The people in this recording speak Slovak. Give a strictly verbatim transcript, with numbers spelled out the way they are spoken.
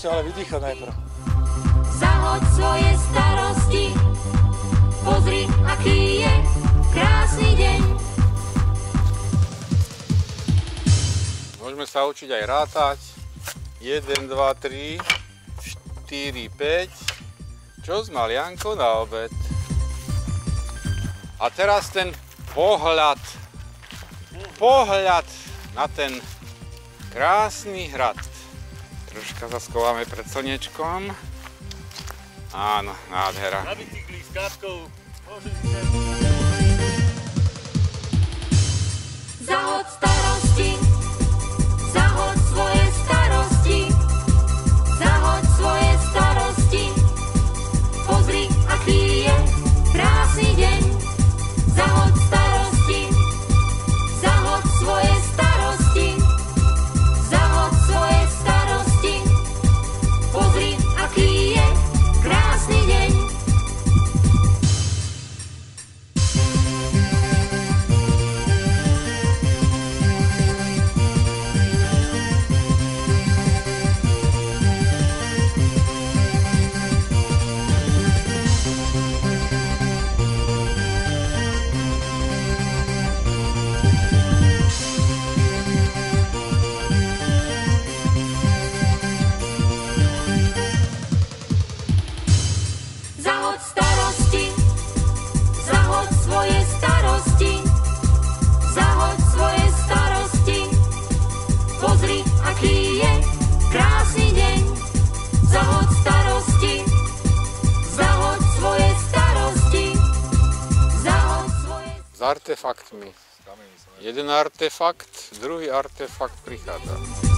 musím ale vydýchať najprv. Zahoď svoje starosti, pozri, aký je krásny deň. Môžeme sa učiť aj rátať. jeden, dva, tri, štyri, päť. Čo mal Janko na obed? A teraz ten pohľad, pohľad na ten krásny hrad. Troška sa schováme pred slnečkom. Áno, nádhera. Na bicykli s kápkou. Zahoď starosti, zahoď svoje starosti, zahoď svoje starosti, pozri, aký je krásny deň. Zahoď starosti, zahoď svoje starosti, zahoď svoje starosti, pozri, aký je krásny deň. Zahoď starosti, zahoď svoje starosti, zahoď svoje starosti, pozri, aký je krásny deň. Zahoď starosti, zahoď svoje starosti, zahoď svoje... S artefaktmi. Jeden artefakt, druhý artefakt prichádza.